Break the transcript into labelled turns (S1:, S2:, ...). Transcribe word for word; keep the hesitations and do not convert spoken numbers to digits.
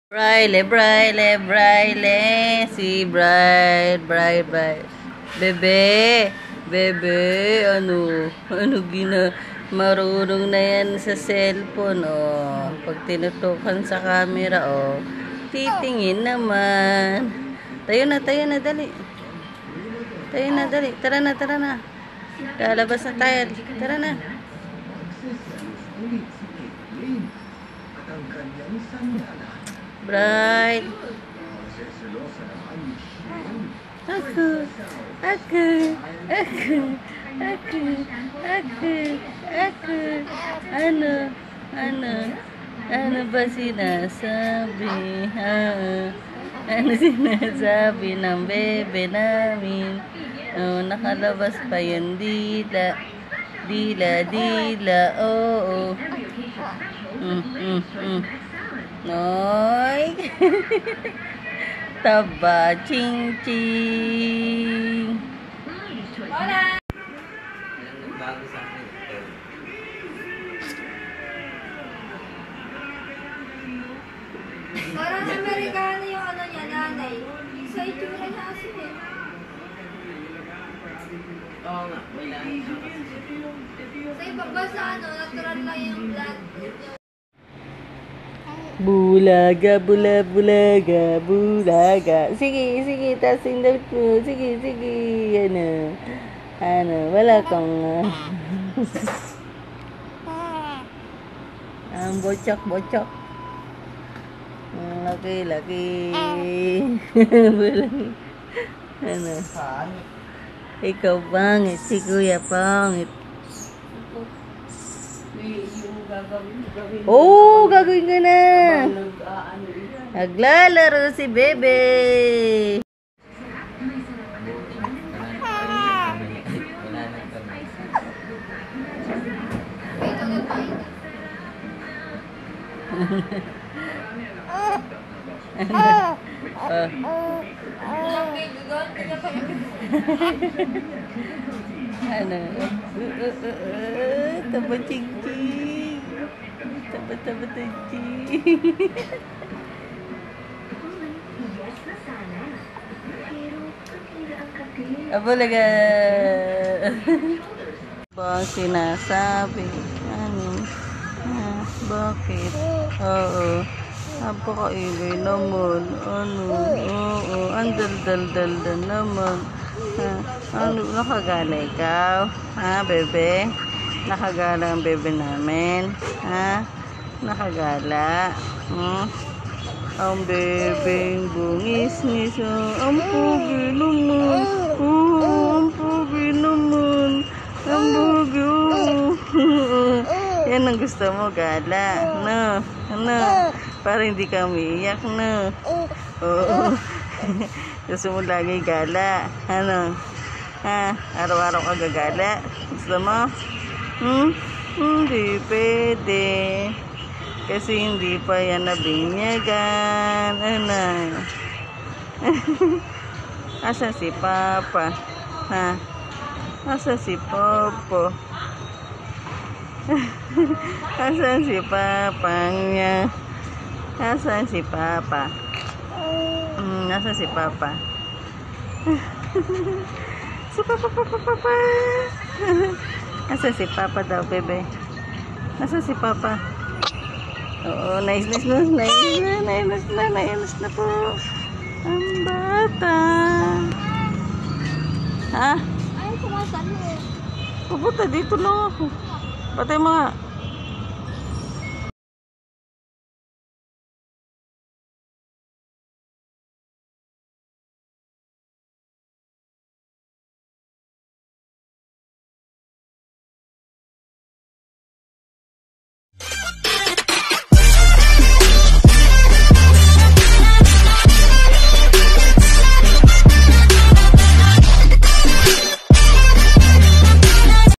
S1: Brylle, Brylle, Brylle, si Brylle, Brylle, Brylle. Bebe, bebe, ano, ano gina, marunong na yan sa cellphone, oh. Pag tinutukan sa camera, oh, titingin naman. Tayo na, tayo na, dali. Tayo na, dali. Tara na, tara na. Lalabas na tayo. Tara na. Brylle. Aku, aku, aku, aku, aku, aku. Ano, ano, ano ba sinasabi, ha? Ano sinasabi ng bebe namin? Oh, nakalabas pa yung dila, dila, dila, oo. Mm, mm, mm. Noy. Taba, ching ching.
S2: Hola. Parang Amerikano yung ano niya, nanay. Sa itsura niya kasi eh.
S3: Oo nga, wala.
S2: Sa iba ba sa ano, natural lang yung blood.
S1: Bulaga, bula, bulaga, bulaga. Sige, sige, tasin daw mo. Sige, sige. Ano, ano, wala kang... Uh, ang bocok, bocok. Laki, laki. Ano? Ikaw pangit, si kuya pangit. Oh, gagawin ka na. Naglalaro si bebe. Ano? Taba ching-ching. Taba-taba ching-ching. Abulaga. Bang sinasabi? Ano? Ah, bakit? Oo. Napakaingay naman. Ano? Oo. Ang dal-dal-dal-dal naman. Ha? Ano? Nakagala ikaw? Ha, bebe? Nakagala ang bebe namin? Ha? Nakagala? Hmm? Ang bebeng bungis-ngis. Ang pugi naman. Oh, ang pugi naman. Ang pugi. Yan ang gusto mo, gala. No? Ano? Para hindi ka umiiyak, no? Oo. Gusto mo lagi gala. Ano? Ha? Araw-araw ka gagala? Gusto mo? Hmm? Hindi pwede. Kasi hindi pa yan nabinyagan. Ano? Asa si Papa? Ha? Asa si Popo? Asa si Papa niya? Asa si Papa? Hmm, nasa si Papa? Si Papa, Papa, Papa. Nasa si Papa daw, bebe? Nasa si Papa? Oo, nice, nice, nice, nice na, nice na, nice na po. Ang bata. Ha?
S2: Ay, kumasan mo.
S1: Pupunta dito na ako. Patay mga